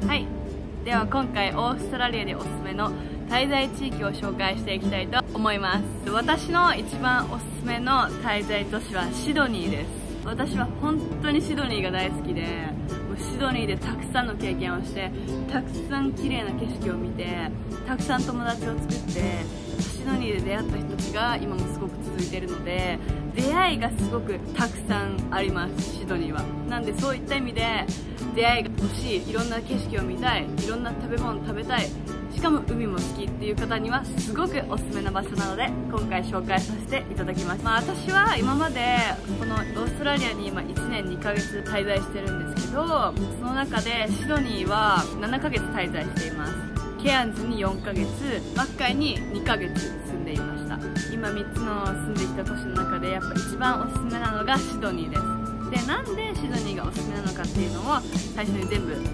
はい、では今回オーストラリアでおすすめの滞在地域を紹介していきたいと思います。私の一番おすすめの滞在都市はシドニーです。私は本当にシドニーが大好きで、もうシドニーでたくさんの経験をして、たくさん綺麗な景色を見て、たくさん友達を作って、シドニーで出会った人たちが今もすごく続いているので、出会いがすごくたくさんあります、シドニーは。なんでそういった意味で出会いが欲しい、いろんな景色を見たい、いろんな食べ物食べたい、しかも海も好きっていう方にはすごくおすすめな場所なので、今回紹介させていただきます。私は今までこのオーストラリアに今1年2ヶ月滞在してるんですけど、その中でシドニーは7ヶ月滞在しています。ケアンズに4ヶ月、マッカイに2ヶ月住んでいました。今3つの住んできた都市の中でやっぱ一番おすすめなのがシドニーです。で、なんでシドニーがおすすめなのかっていうのを最初に全部、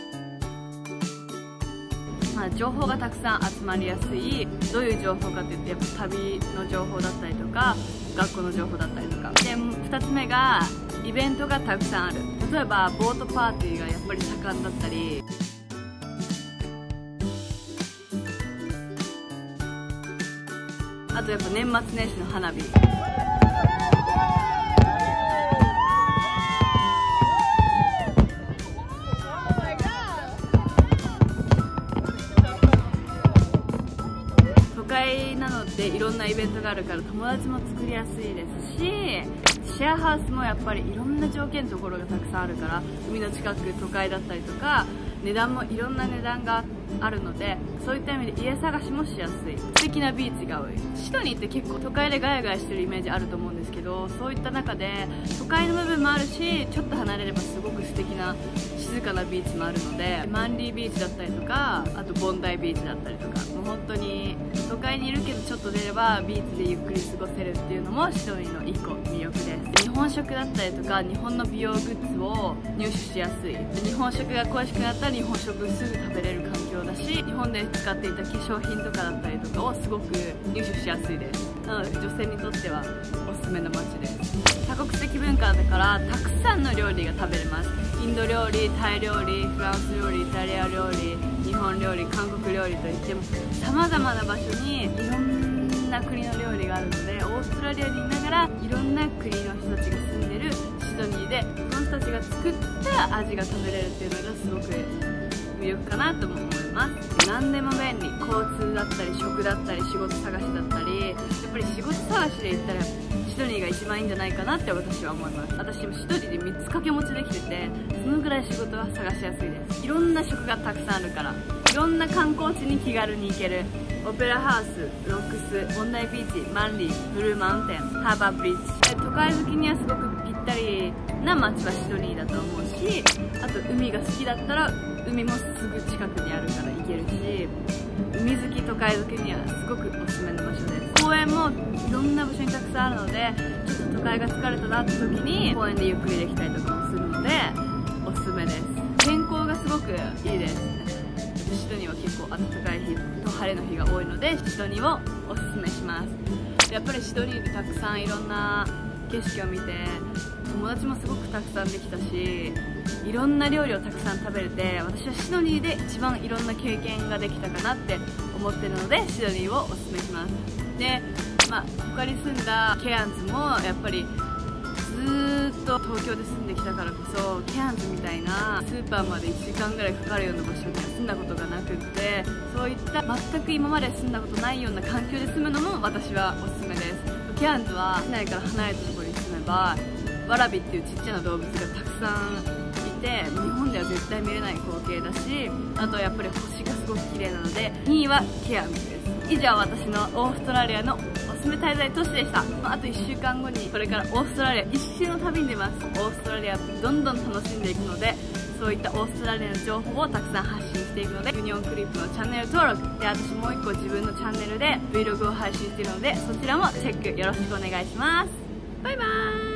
情報がたくさん集まりやすい。どういう情報かっていって、やっぱ旅の情報だったりとか、学校の情報だったりとか。で、2つ目がイベントがたくさんある。例えばボートパーティーがやっぱり盛んだったり、あとやっぱ年末年始の花火、都会なのでいろんなイベントがあるから友達も作りやすいですし、シェアハウスもやっぱりいろんな条件のところがたくさんあるから、海の近く、都会だったりとか、値段もいろんな値段があるので、そういった意味で家探しもしやすい。素敵なビーチが多い。シドニーって結構都会でガヤガヤしてるイメージあると思うんですけど、そういった中で都会の部分もあるし、ちょっと離れればすごく素敵な静かなビーチもあるので、マンリービーチだったりとか、あとボンダイビーチだったりとか、もう本当に都会にいるけどちょっと出ればビーチでゆっくり過ごせるっていうのもシドニーの1個魅力です。日本食だったりとか日本の美容グッズを入手しやすい。日本食が恋しくなったら日本食すぐ食べれる環境だし、日本で使っていた化粧品とかだったりとかをすごく入手しやすいです。なので女性にとってはおすすめの街です。多国籍文化だからたくさんの料理が食べれます。インド料理、タイ料理、フランス料理、イタリア料理、日本料理、韓国料理といっても様々な場所にいろんな国の料理があるので、オーストラリアにいながらいろんな国の人たちが住んでるシドニーで、その人たちが作った味が食べれるっていうのがすごく魅力かなとも思います。何でも便利。交通だったり食だったり仕事探しだったり、やっぱり仕事探しで言ったらシドニーが一番いいんじゃないかなって私は思います。私もシドニーで3つ掛け持ちできてて、そのぐらい仕事は探しやすいです。いろんな職がたくさんあるから、いろんな観光地に気軽に行ける。オペラハウス、ロックス、ボンダイビーチ、マンリー、ブルーマウンテン、ハーバーブリッジ。都会好きにはすごくぴったりな街はシドニーだと思うし、あと海が好きだったら海もすぐ近くにあるから行けるし、海好き、都会好きにはすごくおすすめの場所です。公園もいろんな場所にたくさんあるので、ちょっと都会が疲れたなって時に公園でゆっくりできたりとかもするのでおすすめです。天候がすごくいいです。シドニーは結構暖かい日と晴れの日が多いので、シドニーをおすすめします。やっぱりシドニーでたくさんいろんな景色を見て、友達もすごくたくさんできたし、いろんな料理をたくさん食べれて、私はシドニーで一番いろんな経験ができたかなって思ってるので、シドニーをおすすめします。で、他に住んだケアンズもやっぱりずーっと東京で住んできたからこそ、ケアンズみたいなスーパーまで1時間ぐらいかかるような場所には住んだことがなくって、そういった全く今まで住んだことないような環境で住むのも私はおすすめです。ケアンズは市内から離れたところに住めばワラビっていうちっちゃな動物がたくさんいて、日本では絶対見れない光景だし、あとやっぱり星がすごく綺麗なので、2位はケアンズです。以上、私のオーストラリアのおすすめ滞在都市でした。あと1週間後にこれからオーストラリア一周の旅に出ます。オーストラリアどんどん楽しんでいくので、そういったオーストラリアの情報をたくさん発信していくので、ユニオンクリップのチャンネル登録で、私もう1個自分のチャンネルで Vlog を配信しているので、そちらもチェックよろしくお願いします。バイバーイ。